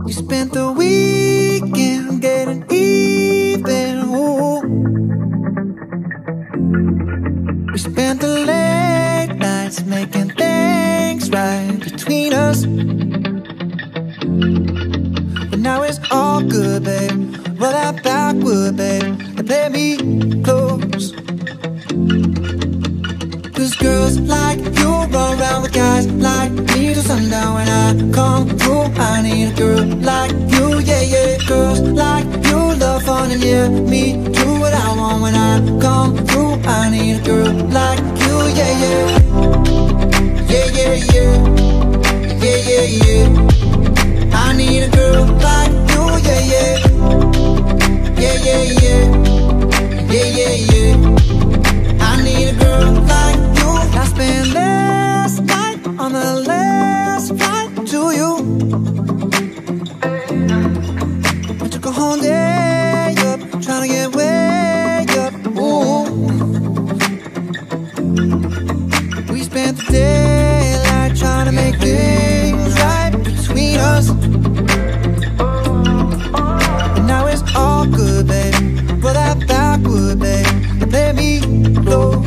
We spent the weekend getting even. Ooh. We spent the late nights making things right between us. But now it's all good, babe. Roll that backward, babe, and play me close. Cause girls like you run around with guys like me till sundown. When I come through, I need a girl like you, yeah, yeah. Girls like you love fun and yeah, me do what I want. When I come through, I need a girl like you, yeah, yeah. Yeah, yeah, yeah. Yeah, yeah, yeah. I need a girl like you, yeah, yeah. Yeah, yeah, yeah. Yeah, yeah, yeah. I need a girl like you. I spent last night on the last flight to you. I took a whole day up, trying to get way up. Ooh. We spent the daylight trying to make things right between us. But now it's all good, babe. Roll that backward, babe, and play me close.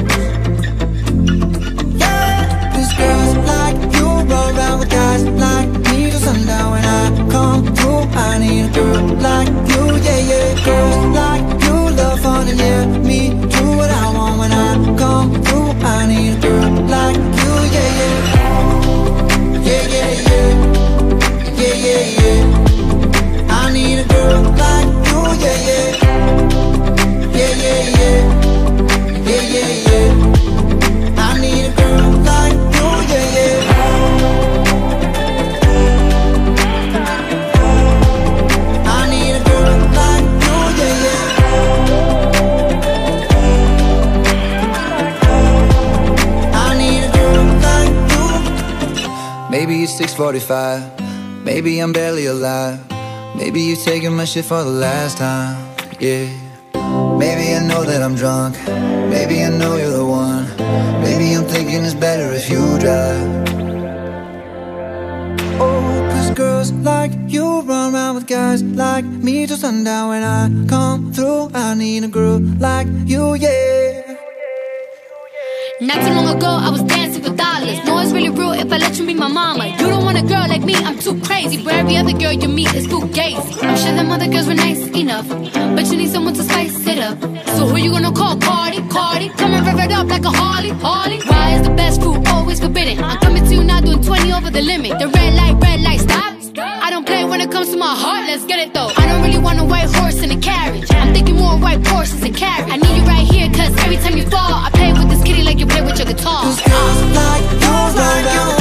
Yeah, cause girls like you run around with guys like me till sundown. When I come through, I need a girl like you, yeah, yeah. Girls like you love fun and yeah, me do what I want. When I come through, I need a girl like you, yeah, yeah. Yeah, yeah, yeah. Yeah, yeah, yeah. I need a girl like you, yeah, yeah. Yeah, yeah, yeah. Yeah, yeah, yeah. I need a girl like you, yeah, yeah. I need a girl like you, yeah, yeah. I need a girl like you. Maybe it's 6:45. Maybe I'm barely alive. Maybe you're taking my shit for the last time, yeah. Maybe I know that I'm drunk. Maybe I know you're the one. Maybe I'm thinking it's better if you drive. Oh, cause girls like you run around with guys like me till sundown. When I come through, I need a girl like you, yeah. Not too long ago, I was dancing for dollars. No, it's really real if I let you be my mama. You don't want a girl like me, I'm too crazy. But every other girl you meet is fugazi. I'm sure them other girls were nice enough, but you need someone to spice it up. So who you gonna call? Cardi, Cardi. Come and rev it up like a Harley, Harley. Why is the best food always forbidden? I'm coming to you now doing 20 over the limit. The red light, stop. I don't play when it comes to my heart, let's get it though. I don't really want a white horse in a carriage. I'm thinking more white horses and carriage. I need you right here, cause every time you fall, I play with this kitty like you play with your guitar. Cause girls like you run around